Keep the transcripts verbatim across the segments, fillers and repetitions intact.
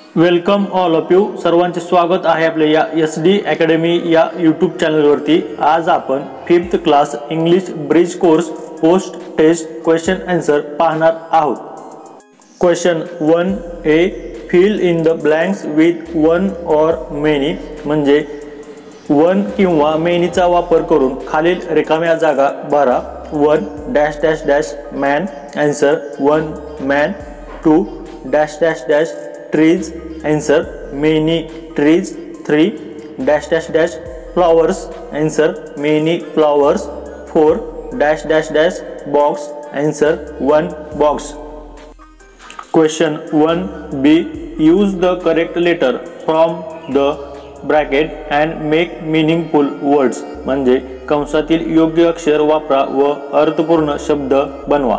Welcome all of you. सर्वांचे स्वागत आहे आपल्या या एस डी अकॅडमी या यूट्यूब चॅनलवरती। आज आपण fifth class English bridge course post test question answer पाहणार आहोत। Question one A, fill in the blanks with one or many, म्हणजे वन किंवा मेनीचा वापर करून खालील रिकाम्या जागा भरा। One dash dash dash man, answer one man. Two dash dash dash trees, answer many trees। three dash dash dash flowers, answer many flowers। four dash dash dash box, answer one box। question one b, use the correct letter from the bracket and make meaningful words, म्हणजे कंसातील योग्य अक्षर वापरा व अर्थपूर्ण शब्द बनवा।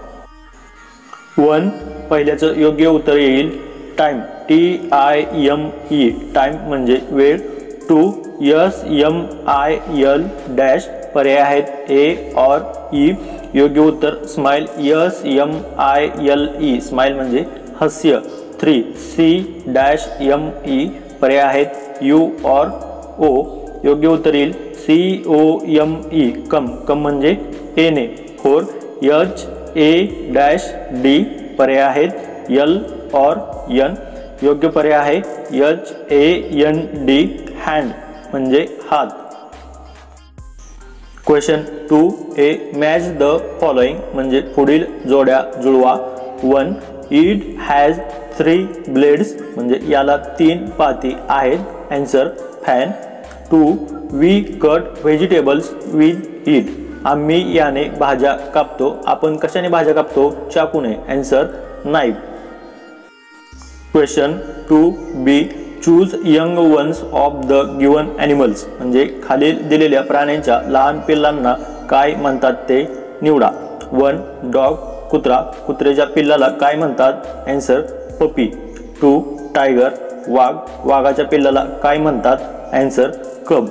One पहिल्याचं योग्य उत्तर येईल time, T I M E, time म्हणजे वेळ। Two S M I L dash, पर्याय आहेत ए और ई, योग्य उत्तर smile, S M I L E, smile म्हणजे हास्य। Three C dash M E, पर्याय आहेत यू और ओ, योग्य उत्तर येईल C O M E, come, come म्हणजे येणे। Four H A dash D, पर्याय आहेत एल और एन, योग्य पर्याय आहे H A N D, hand म्हणजे हात। Question two A, match the following, म्हणजे पुढील जोड्या जुळवा। One it has three blades, म्हणजे याला तीन पाती आहेत, answer fan. Two we cut vegetables with it, आम्ही याने भाज्या कापतो, आपण कशाने भाज्या कापतो, चाकूने, answer knife. Question two B, choose young ones of the given animals, म्हणजे खालील दिलेल्या प्राण्यांच्या लहान पिल्लांना काय म्हणतात ते निवडा। वन डॉग, कुत्रा, कुत्र्याच्या पिल्लाला काय म्हणतात, आन्सर पपी। टू टायगर, वाघ, वाघाच्या पिल्लाला काय म्हणतात, answer cub.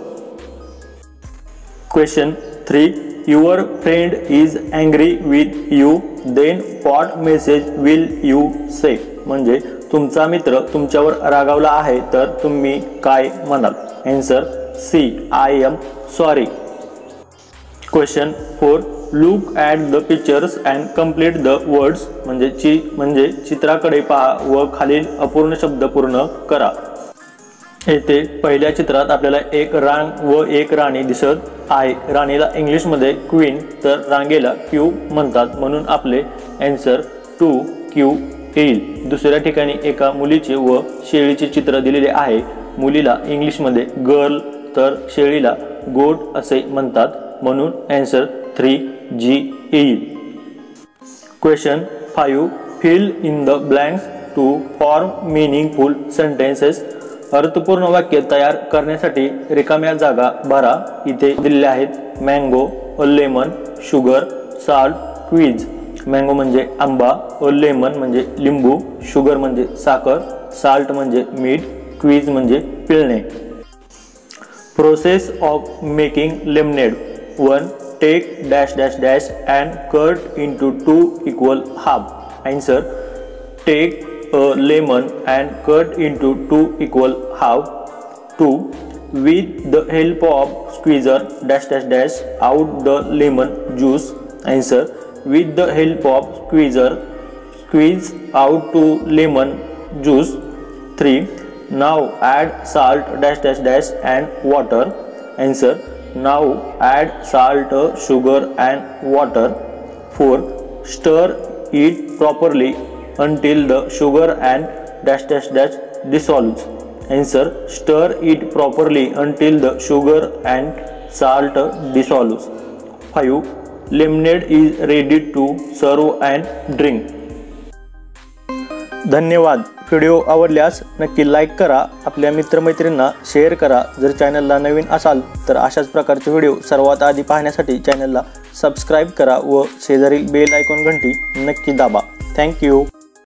Question three, your friend is angry with you, then what message will you say, म्हणजे तुमचा मित्र तुमच्यावर रागावला आहे तर तुम्ही काय म्हणाल, answer C I am sorry. Question four, look at the pictures and complete the words, म्हणजे ची म्हणजे चित्राकडे पहा व खालील अपूर्ण शब्द पूर्ण करा। येथे पहिल्या चित्रात आपल्याला एक रांग व एक राणी दिसत आहे। राणीला इंग्लिशमध्ये क्वीन तर रांगेला क्यू म्हणतात, म्हणून आपले आन्सर टू क्यू येईल। दुसऱ्या ठिकाणी एका मुलीचे व शेळीचे चित्र दिलेले आहे। मुलीला इंग्लिशमध्ये गर्ल तर शेळीला गोट असे म्हणतात, म्हणून आन्सर थ्री जी येईल। Question five, fill in the blanks to form meaningful sentences, अर्थपूर्ण वाक्य तयार करण्यासाठी रिकाम्या जागा भरा। इथे दिलेले आहेत mango, a lemon, sugar, salt, squeeze. Mango म्हणजे आंबा, अ लेमन म्हणजे लिंबू, शुगर म्हणजे साखर, साल्ट म्हणजे मीठ, क्वीज म्हणजे पिळणे। Process of making lemonade. One take dash dash dash and cut into two equal half, answer take a lemon and cut into two equal half। two with the help of squeezer dash dash dash out the lemon juice, answer with the help of squeezer squeeze out two lemon juice। three now add salt dash dash dash and water, answer now add salt, sugar and water। four stir it properly until the sugar and dash dash dash dissolves, answer stir it properly until the sugar and salt dissolves। five lemonade is ready to serve and drink। धन्यवाद। Video आवडल्यास नक्की like करा, आपल्या मित्रमैत्रिणींना share करा। जर चॅनलला नवीन असाल तर अशाच प्रकारचे व्हिडिओ सर्वात आधी पाहण्यासाठी चॅनलला सबस्क्राईब करा व शेजारील बेल आयकॉन घंटी नक्की दाबा। थँक्यू।